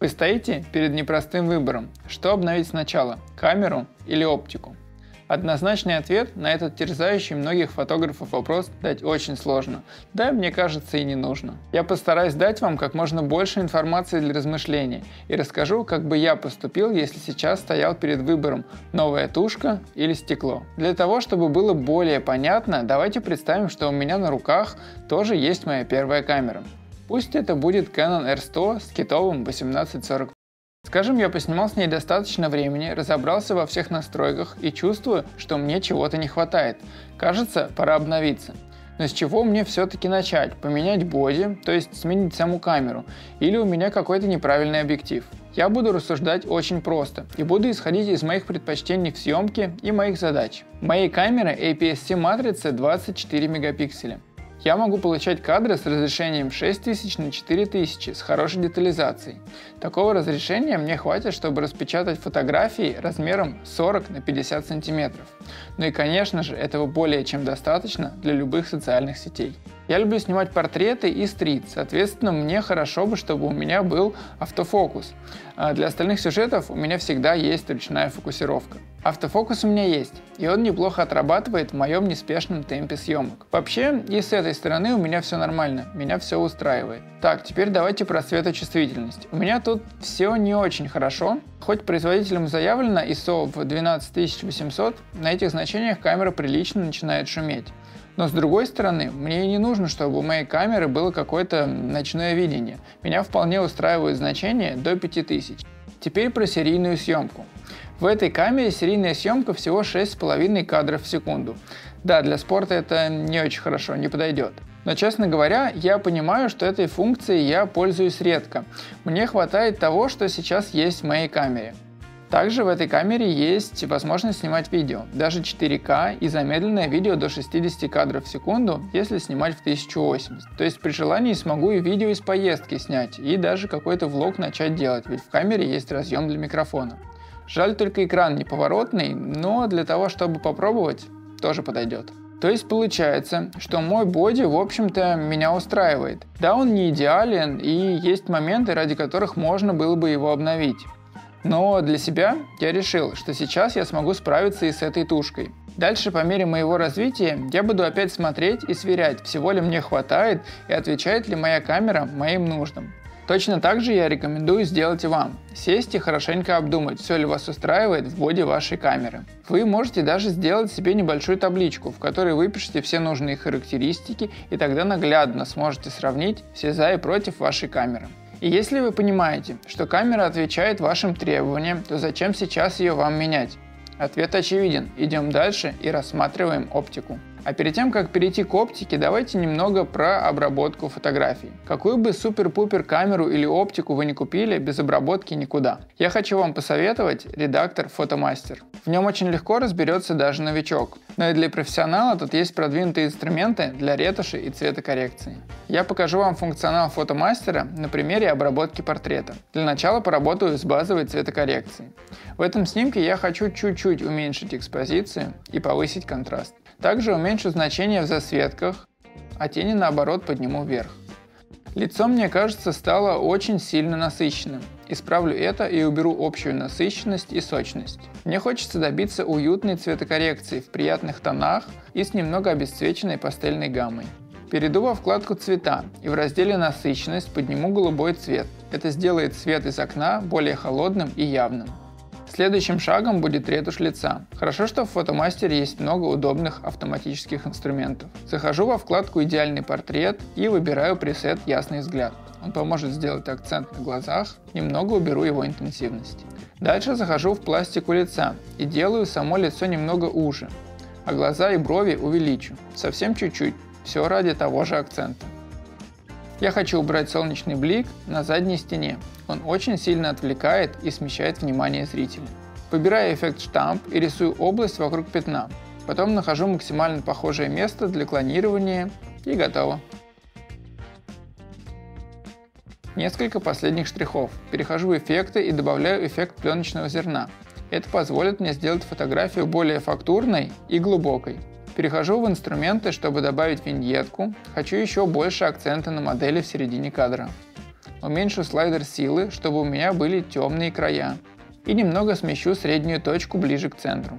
Вы стоите перед непростым выбором, что обновить сначала – камеру или оптику? Однозначный ответ на этот терзающий многих фотографов вопрос дать очень сложно, да, мне кажется, и не нужно. Я постараюсь дать вам как можно больше информации для размышления и расскажу, как бы я поступил, если сейчас стоял перед выбором новая тушка или стекло. Для того, чтобы было более понятно, давайте представим, что у меня на руках тоже есть моя первая камера. Пусть это будет Canon R100 с китовым 1840. Скажем, я поснимал с ней достаточно времени, разобрался во всех настройках и чувствую, что мне чего-то не хватает. Кажется, пора обновиться. Но с чего мне все-таки начать? Поменять боди, то есть сменить саму камеру, или у меня какой-то неправильный объектив? Я буду рассуждать очень просто и буду исходить из моих предпочтений в съемке и моих задач. В моей камере APS-C матрицы 24 мегапикселя. Я могу получать кадры с разрешением 6000 на 4000 с хорошей детализацией. Такого разрешения мне хватит, чтобы распечатать фотографии размером 40 на 50 сантиметров. Ну и конечно же, этого более чем достаточно для любых социальных сетей. Я люблю снимать портреты и стрит, соответственно, мне хорошо бы, чтобы у меня был автофокус. А для остальных сюжетов у меня всегда есть ручная фокусировка. Автофокус у меня есть, и он неплохо отрабатывает в моем неспешном темпе съемок. Вообще, и с этой стороны у меня все нормально, меня все устраивает. Так, теперь давайте про светочувствительность. У меня тут все не очень хорошо. Хоть производителем заявлено ISO в 12800, на этих значениях камера прилично начинает шуметь. Но с другой стороны, мне не нужно, чтобы у моей камеры было какое-то ночное видение. Меня вполне устраивают значения до 5000. Теперь про серийную съемку. В этой камере серийная съемка всего 6,5 кадров в секунду. Да, для спорта это не очень хорошо, не подойдет. Но, честно говоря, я понимаю, что этой функцией я пользуюсь редко. Мне хватает того, что сейчас есть в моей камере. Также в этой камере есть возможность снимать видео, даже 4К и замедленное видео до 60 кадров в секунду, если снимать в 1080. То есть при желании смогу и видео из поездки снять, и даже какой-то влог начать делать, ведь в камере есть разъем для микрофона. Жаль, только экран неповоротный, но для того, чтобы попробовать, тоже подойдет. То есть получается, что мой боди, в общем-то, меня устраивает. Да, он не идеален, и есть моменты, ради которых можно было бы его обновить. Но для себя я решил, что сейчас я смогу справиться и с этой тушкой. Дальше, по мере моего развития, я буду опять смотреть и сверять, всего ли мне хватает и отвечает ли моя камера моим нуждам. Точно так же я рекомендую сделать и вам. Сесть и хорошенько обдумать, все ли вас устраивает в боди вашей камеры. Вы можете даже сделать себе небольшую табличку, в которой выпишите все нужные характеристики, и тогда наглядно сможете сравнить все за и против вашей камеры. И если вы понимаете, что камера отвечает вашим требованиям, то зачем сейчас ее вам менять? Ответ очевиден. Идем дальше и рассматриваем оптику. А перед тем, как перейти к оптике, давайте немного про обработку фотографий. Какую бы супер-пупер камеру или оптику вы не купили, без обработки никуда. Я хочу вам посоветовать редактор PhotoMaster. В нем очень легко разберется даже новичок. Но и для профессионала тут есть продвинутые инструменты для ретуши и цветокоррекции. Я покажу вам функционал PhotoMaster на примере обработки портрета. Для начала поработаю с базовой цветокоррекцией. В этом снимке я хочу чуть-чуть уменьшить экспозицию и повысить контраст. Также уменьшу значение в засветках, а тени наоборот подниму вверх. Лицо, мне кажется, стало очень сильно насыщенным. Исправлю это и уберу общую насыщенность и сочность. Мне хочется добиться уютной цветокоррекции в приятных тонах и с немного обесцвеченной пастельной гаммой. Перейду во вкладку «Цвета» и в разделе «Насыщенность» подниму голубой цвет. Это сделает свет из окна более холодным и явным. Следующим шагом будет ретушь лица. Хорошо, что в PhotoMaster есть много удобных автоматических инструментов. Захожу во вкладку «Идеальный портрет» и выбираю пресет «Ясный взгляд». Он поможет сделать акцент на глазах, немного уберу его интенсивность. Дальше захожу в пластику лица и делаю само лицо немного уже, а глаза и брови увеличу, совсем чуть-чуть, все ради того же акцента. Я хочу убрать солнечный блик на задней стене. Он очень сильно отвлекает и смещает внимание зрителя. Выбираю эффект штамп и рисую область вокруг пятна. Потом нахожу максимально похожее место для клонирования и готово. Несколько последних штрихов. Перехожу в эффекты и добавляю эффект пленочного зерна. Это позволит мне сделать фотографию более фактурной и глубокой. Перехожу в инструменты, чтобы добавить виньетку. Хочу еще больше акцента на модели в середине кадра. уменьшу слайдер силы, чтобы у меня были темные края. И немного смещу среднюю точку ближе к центру.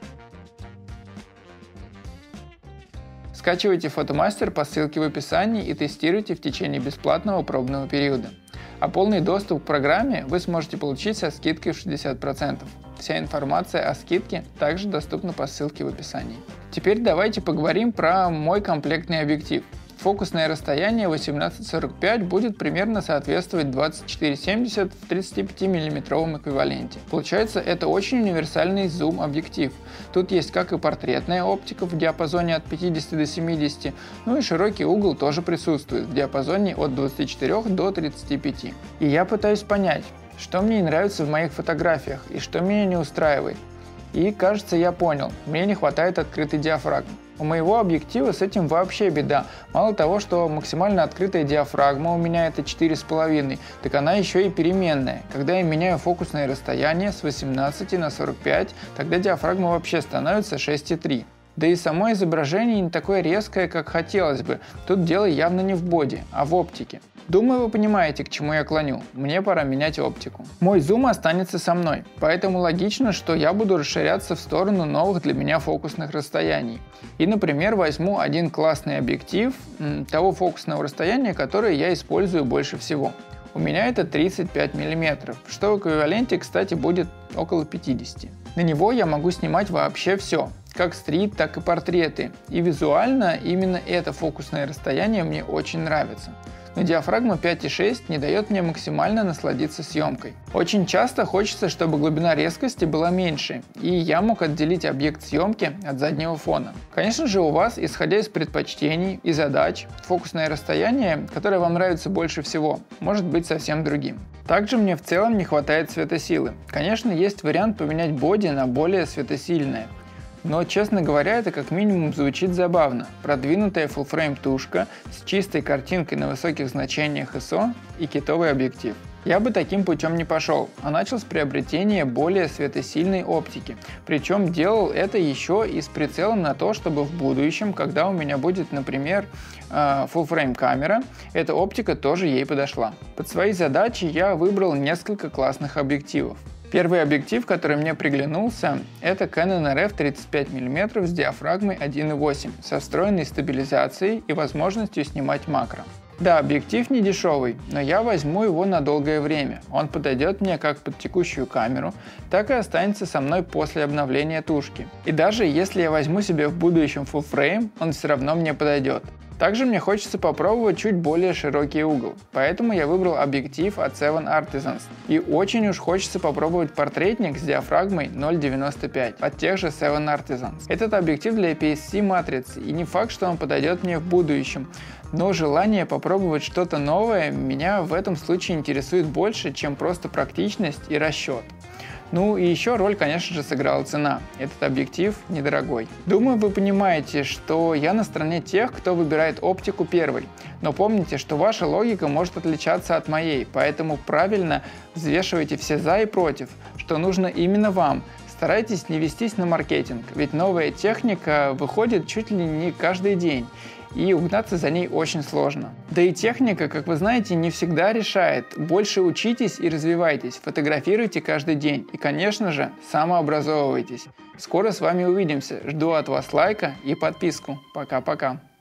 Скачивайте Photomaster по ссылке в описании и тестируйте в течение бесплатного пробного периода. А полный доступ к программе вы сможете получить со скидкой в 60%. Вся информация о скидке также доступна по ссылке в описании. Теперь давайте поговорим про мой комплектный объектив. Фокусное расстояние 18-45 будет примерно соответствовать 24-70 в 35 мм эквиваленте. Получается, это очень универсальный зум-объектив. Тут есть как и портретная оптика в диапазоне от 50 до 70, ну и широкий угол тоже присутствует в диапазоне от 24 до 35. И я пытаюсь понять, что мне не нравится в моих фотографиях и что меня не устраивает. И кажется, я понял, мне не хватает открытой диафрагмы. У моего объектива с этим вообще беда. Мало того, что максимально открытая диафрагма у меня это 4,5, так она еще и переменная. Когда я меняю фокусное расстояние с 18 на 45, тогда диафрагма вообще становится 6,3. Да и само изображение не такое резкое, как хотелось бы. Тут дело явно не в боди, а в оптике. Думаю, вы понимаете, к чему я клоню. Мне пора менять оптику. Мой зум останется со мной, поэтому логично, что я буду расширяться в сторону новых для меня фокусных расстояний. И, например, возьму один классный объектив того фокусного расстояния, которое я использую больше всего. У меня это 35 мм, что в эквиваленте, кстати, будет около 50. На него я могу снимать вообще все. Как стрит, так и портреты. И визуально именно это фокусное расстояние мне очень нравится. Но диафрагма 5,6 не дает мне максимально насладиться съемкой. Очень часто хочется, чтобы глубина резкости была меньше, и я мог отделить объект съемки от заднего фона. Конечно же, у вас, исходя из предпочтений и задач, фокусное расстояние, которое вам нравится больше всего, может быть совсем другим. Также мне в целом не хватает светосилы. Конечно, есть вариант поменять боди на более светосильное. Но, честно говоря, это как минимум звучит забавно. Продвинутая full-frame тушка с чистой картинкой на высоких значениях ISO и китовый объектив. Я бы таким путем не пошел, а начал с приобретения более светосильной оптики. Причем делал это еще и с прицелом на то, чтобы в будущем, когда у меня будет, например, full-frame камера, эта оптика тоже ей подошла. Под свои задачи я выбрал несколько классных объективов. Первый объектив, который мне приглянулся, это Canon RF 35 мм с диафрагмой 1.8 со встроенной стабилизацией и возможностью снимать макро. Да, объектив не дешевый, но я возьму его на долгое время. Он подойдет мне как под текущую камеру, так и останется со мной после обновления тушки. И даже если я возьму себе в будущем full frame, он все равно мне подойдет. Также мне хочется попробовать чуть более широкий угол, поэтому я выбрал объектив от Seven Artisans. И очень уж хочется попробовать портретник с диафрагмой 0.95 от тех же Seven Artisans. Этот объектив для APS-C матрицы, и не факт, что он подойдет мне в будущем, но желание попробовать что-то новое меня в этом случае интересует больше, чем просто практичность и расчет. Ну и еще роль, конечно же, сыграла цена. Этот объектив недорогой. Думаю, вы понимаете, что я на стороне тех, кто выбирает оптику первой. Но помните, что ваша логика может отличаться от моей, поэтому правильно взвешивайте все за и против, что нужно именно вам. Старайтесь не вестись на маркетинг, ведь новая техника выходит чуть ли не каждый день. И угнаться за ней очень сложно. Да и техника, как вы знаете, не всегда решает. Больше учитесь и развивайтесь, фотографируйте каждый день и, конечно же, самообразовывайтесь. Скоро с вами увидимся. Жду от вас лайка и подписку. Пока-пока.